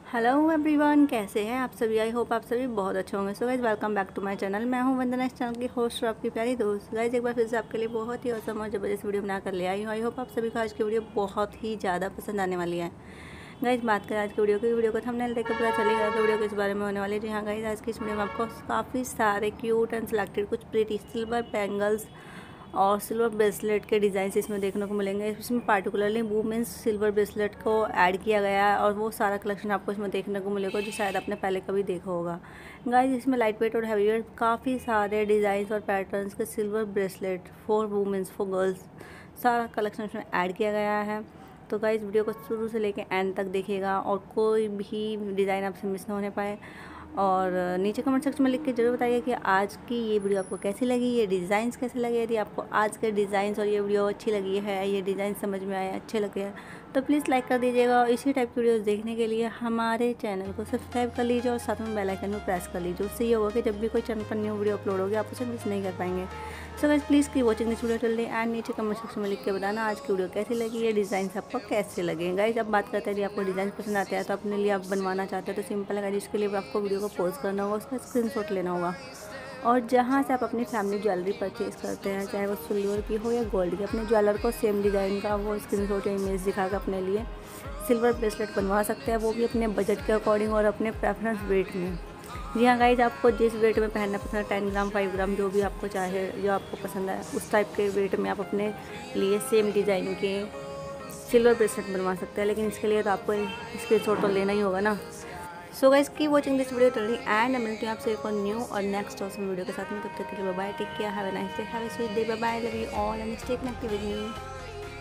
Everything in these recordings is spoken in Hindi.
हेलो एवरीवन, कैसे हैं आप सभी। आई होप आप सभी बहुत अच्छे होंगे। So guys, welcome back to my channel. मैं हूं वंदना, इस चैनल की होस्ट और आपकी प्यारी दोस्त। गाइस, एक बार फिर से आपके लिए बहुत ही औसम और ज़बरदस्त वीडियो बनाकर ले आई हूं। आई होप आप सभी को आज की वीडियो बहुत ही ज़्यादा पसंद आने वाली है। गाइस, बात करें आज की वीडियो को थंबनेल देखकर पता चलेगा कि वीडियो किस बारे में होने वाली है। जी हाँ गाइस, आज की इस वीडियो में आपको काफ़ी सारे क्यूट एंड सिलेक्टेड कुछ प्रीटी सिल्वर बैंगल्स और सिल्वर ब्रेसलेट के डिज़ाइन इसमें देखने को मिलेंगे। इसमें पार्टिकुलरली वुमेंस सिल्वर ब्रेसलेट को ऐड किया गया है और वो सारा कलेक्शन आपको इसमें देखने को मिलेगा जो शायद आपने पहले कभी देखा होगा। गाइस, इसमें लाइट वेट और हैवी वेट काफ़ी सारे डिज़ाइंस और पैटर्न्स के silver bracelet for women's for girls सारा कलेक्शन इसमें ऐड किया गया है। तो गाइस, वीडियो को शुरू से लेकर एंड तक देखिएगा और कोई भी डिज़ाइन आपसे मिस ना होने पाए। और नीचे कमेंट सेक्शन में लिख के जरूर बताइए कि आज की ये वीडियो आपको कैसी लगी, ये डिज़ाइंस कैसे लगे। यदि आपको आज के डिज़ाइंस और ये वीडियो अच्छी लगी है, ये डिज़ाइन समझ में आए, अच्छे लगे हैं, तो प्लीज़ लाइक कर दीजिएगा। और इसी टाइप की वीडियोस देखने के लिए हमारे चैनल को सब्सक्राइब कर लीजिए और साथ में बेल आइकन को प्रेस कर लीजिए। उससे ये होगा कि जब भी कोई चैनल पर न्यू वीडियो अपलोड होगी आप उसे मिस नहीं कर पाएंगे। So guys, please keep watching this video till the end. नीचे कमेंट सेक्शन में लिख के बताना आज की वीडियो कैसी लगी, ये डिज़ाइन आपको कैसे लगे। गाइस, अब बात करते हैं यदि आपको डिज़ाइन पसंद आते हैं तो अपने लिए आप बनवाना चाहते हैं तो सिंपल है। जिसके लिए आपको वीडियो को पॉज करना होगा, उसका स्क्रीनशॉट लेना होगा और जहाँ से आप अपनी फैमिली ज्वेलरी परचेज करते हैं, चाहे वो सिल्वर की हो या गोल्ड की, अपने ज्वेलर को सेम डिज़ाइन का वो स्क्रीनशॉट या इमेज दिखाकर अपने लिए सिल्वर ब्रेसलेट बनवा सकते हैं, वो भी अपने बजट के अकॉर्डिंग और अपने प्रेफरेंस वेट में। जी हाँ गाइज, आपको जिस वेट में पहनना पसंद है, 10 ग्राम 5 ग्राम जो भी आपको चाहे, जो आपको पसंद है उस टाइप के वेट में आप अपने लिए सेम डिज़ाइन के सिल्वर ब्रेसलेट बनवा सकते हैं। लेकिन इसके लिए तो आपको स्क्रीनशॉट तो लेना ही होगा ना। So guys, keep watching this video till the end. मिलती हूँ आपसे एक और न्यू और नेक्स्ट ऑसम वीडियो के साथ में। तब तक के लिए bye, take care, have a nice day, have a sweet day, bye bye, love you all and stay connected with me.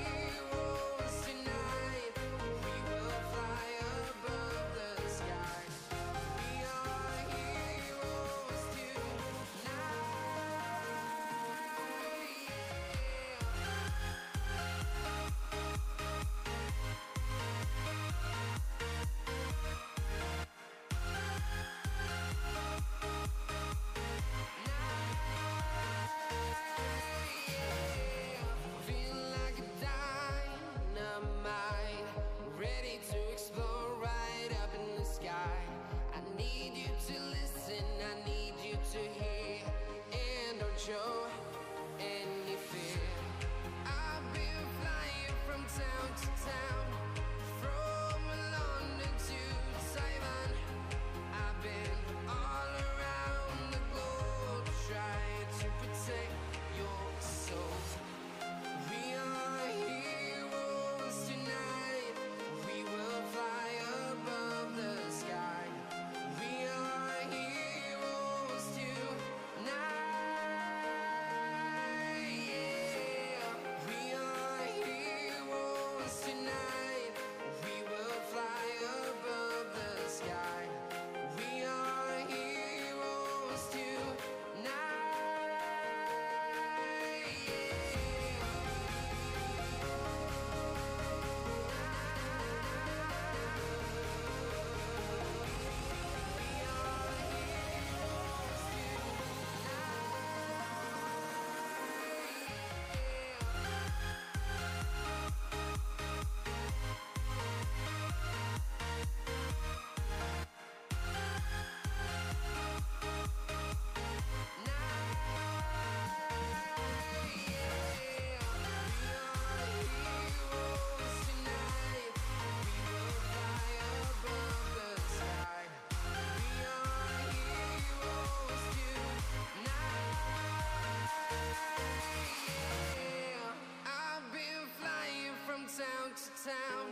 Town to town,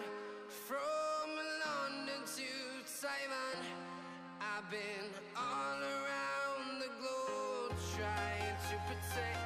from London to Taiwan, I've been all around the globe trying to protect